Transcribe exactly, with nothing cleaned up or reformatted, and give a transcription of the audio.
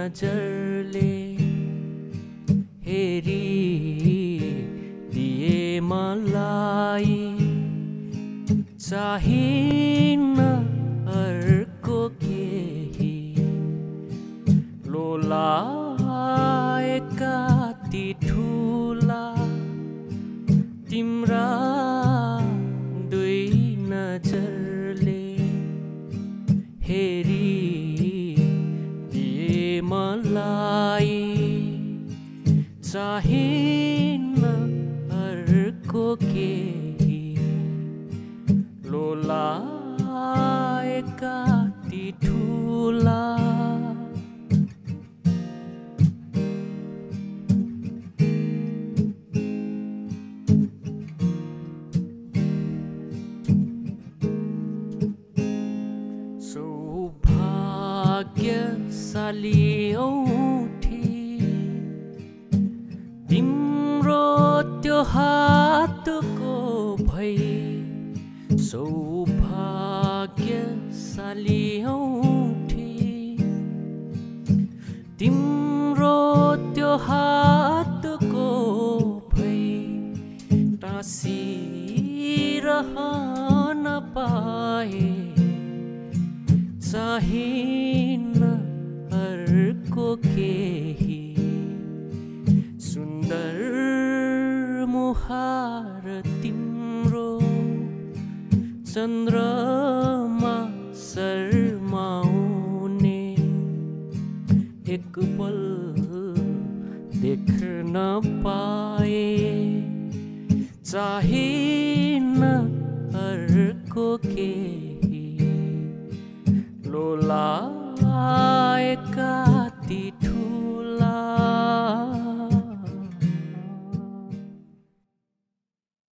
नजरले हेरी दिए मलाई चाहिन्न अर्को केही लोलाएका ती ठुला तिम्रा दुई नजरले हेरी दिए मलाई चाहिन्न अर्को केही लोलाएका ती ठुला सौभाग्यशाली औठी तिम्रो त्यो हातको भई सौभाग्यशाली औठी तिम्रो त्यो हातको भई टाँसिरहन पाए चाहिन्न अर्को केही सुन्दर मुहार तिम्रो चन्द्रमा शर्माउने एक पल देख्न पाए चाहिन्न अर्को केही लोला